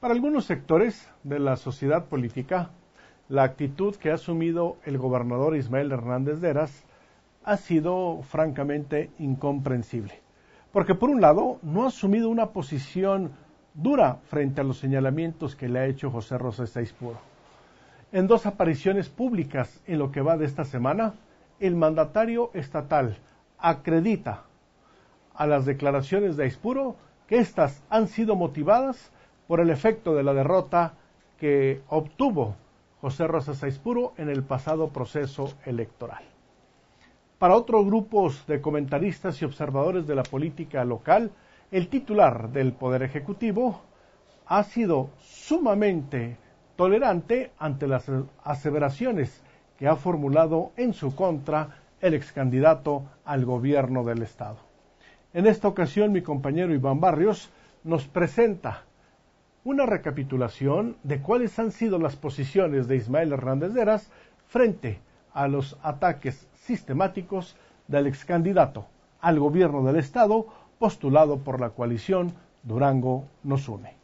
Para algunos sectores de la sociedad política, la actitud que ha asumido el gobernador Ismael Hernández de Eras ha sido francamente incomprensible. Porque por un lado, no ha asumido una posición dura frente a los señalamientos que le ha hecho José Rosa Saizpuro. En dos apariciones públicas en lo que va de esta semana, el mandatario estatal acredita a las declaraciones de Saizpuro que éstas han sido motivadas por el efecto de la derrota que obtuvo José Rosa Saizpuro en el pasado proceso electoral. Para otros grupos de comentaristas y observadores de la política local, el titular del Poder Ejecutivo ha sido sumamente tolerante ante las aseveraciones que ha formulado en su contra el excandidato al gobierno del Estado. En esta ocasión, mi compañero Iván Barrios nos presenta una recapitulación de cuáles han sido las posiciones de Ismael Hernández de Eras frente a los ataques sistemáticos del excandidato al gobierno del Estado postulado por la coalición Durango nos une.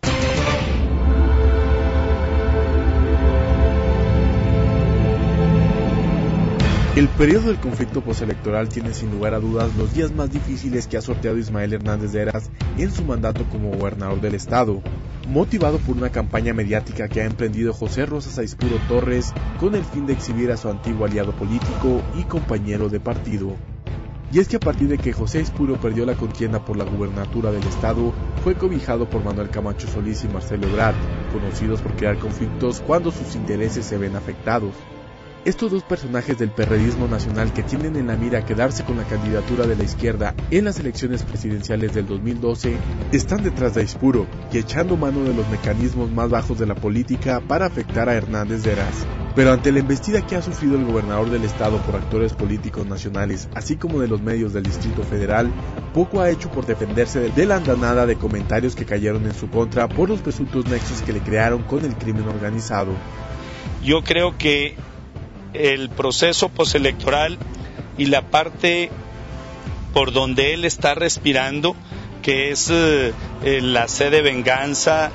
El periodo del conflicto postelectoral tiene sin lugar a dudas los días más difíciles que ha sorteado Ismael Hernández de Eras en su mandato como gobernador del estado, motivado por una campaña mediática que ha emprendido José Rosa Saizpuro Torres con el fin de exhibir a su antiguo aliado político y compañero de partido. Y es que a partir de que José Saizpuro perdió la contienda por la gubernatura del estado, fue cobijado por Manuel Camacho Solís y Marcelo Ebrard, conocidos por crear conflictos cuando sus intereses se ven afectados. Estos dos personajes del perredismo nacional que tienen en la mira quedarse con la candidatura de la izquierda en las elecciones presidenciales del 2012 están detrás de Saizpuro y echando mano de los mecanismos más bajos de la política para afectar a Hernández de Eras. Pero ante la embestida que ha sufrido el gobernador del estado por actores políticos nacionales, así como de los medios del Distrito Federal, poco ha hecho por defenderse de la andanada de comentarios que cayeron en su contra por los presuntos nexos que le crearon con el crimen organizado. Yo creo que el proceso postelectoral y la parte por donde él está respirando, que es la sed de venganza,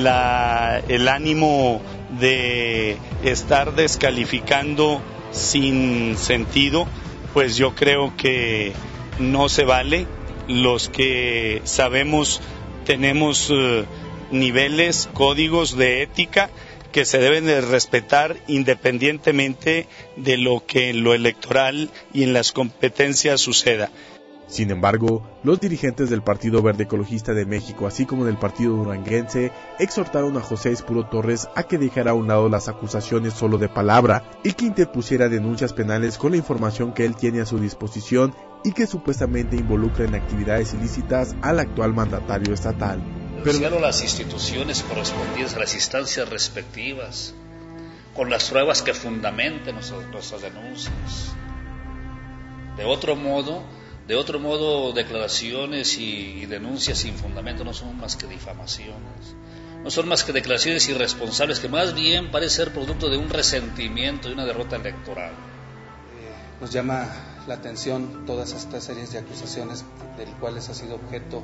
el ánimo de estar descalificando sin sentido, pues yo creo que no se vale. Los que sabemos tenemos niveles, códigos de ética que se deben de respetar independientemente de lo que en lo electoral y en las competencias suceda. Sin embargo, los dirigentes del Partido Verde Ecologista de México, así como del Partido Duranguense, exhortaron a José Saizpuro Torres a que dejara a un lado las acusaciones solo de palabra y que interpusiera denuncias penales con la información que él tiene a su disposición y que supuestamente involucra en actividades ilícitas al actual mandatario estatal. Denunciaron las instituciones correspondientes a las instancias respectivas, con las pruebas que fundamenten nuestras denuncias. De otro modo, declaraciones y denuncias sin fundamento no son más que difamaciones, no son más que declaraciones irresponsables que más bien parece ser producto de un resentimiento y una derrota electoral. Nos llama la atención todas estas series de acusaciones del cuales ha sido objeto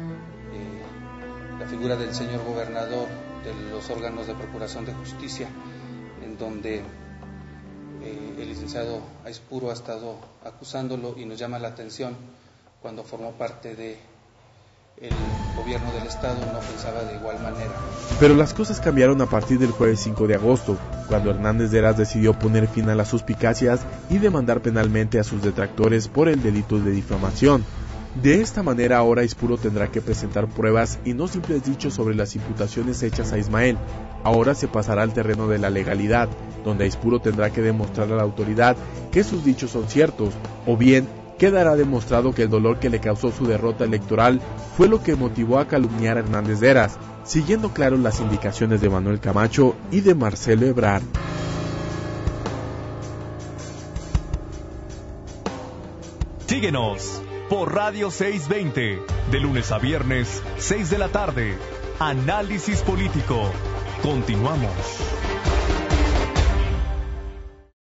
la figura del señor gobernador, de los órganos de procuración de justicia, en donde el licenciado Saizpuro ha estado acusándolo, y nos llama la atención cuando formó parte de el gobierno del estado no pensaba de igual manera. Pero las cosas cambiaron a partir del jueves 5 de agosto, cuando Hernández de Eras decidió poner fin a las suspicacias y demandar penalmente a sus detractores por el delito de difamación. De esta manera ahora Saizpuro tendrá que presentar pruebas y no simples dichos sobre las imputaciones hechas a Ismael. Ahora se pasará al terreno de la legalidad, donde Saizpuro tendrá que demostrar a la autoridad que sus dichos son ciertos, o bien quedará demostrado que el dolor que le causó su derrota electoral fue lo que motivó a calumniar a Hernández de Eras, siguiendo claro las indicaciones de Manuel Camacho y de Marcelo Ebrard. Síguenos por Radio 620, de lunes a viernes, 6 de la tarde. Análisis político. Continuamos.